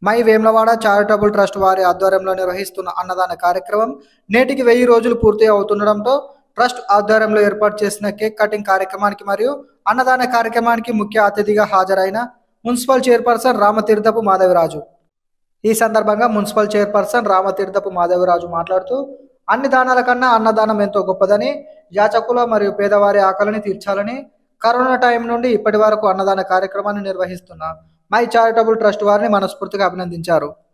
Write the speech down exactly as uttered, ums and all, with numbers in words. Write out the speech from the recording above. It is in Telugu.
మై వేములవాడ చారిటబుల్ ట్రస్ట్ వారి ఆధ్వర్యంలో నిర్వహిస్తున్న అన్నదాన కార్యక్రమం నేటికి వెయ్యి రోజులు పూర్తి అవుతుండడంతో ట్రస్ట్ ఆధ్వర్యంలో ఏర్పాటు చేసిన కేక్ కటింగ్ కార్యక్రమానికి మరియు అన్నదాన కార్యక్రమానికి ముఖ్య అతిథిగా హాజరైన మున్సిపల్ చైర్పర్సన్ రామతీర్థపు మాధవరాజు. ఈ సందర్భంగా మున్సిపల్ చైర్పర్సన్ రామతీర్థపు మాధవరాజు మాట్లాడుతూ అన్ని దానాల కన్నా అన్నదానం ఎంతో గొప్పదని, యాచకుల మరియు పేదవారి ఆకలిని తీర్చాలని కరోనా టైం నుండి ఇప్పటి వరకు అన్నదాన కార్యక్రమాన్ని నిర్వహిస్తున్న మై చారిటబుల్ ట్రస్ట్ వారిని మనస్ఫూర్తిగా అభినందించారు.